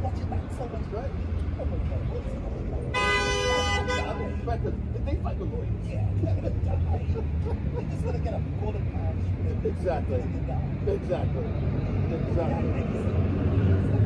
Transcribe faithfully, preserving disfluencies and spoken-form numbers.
watching that so much. Right. Oh my God, what's it But they fight with lawyers. Yeah, they're gonna die. They're just gonna get a golden pass. Exactly. They're gonna die. Exactly. Exactly. Yeah,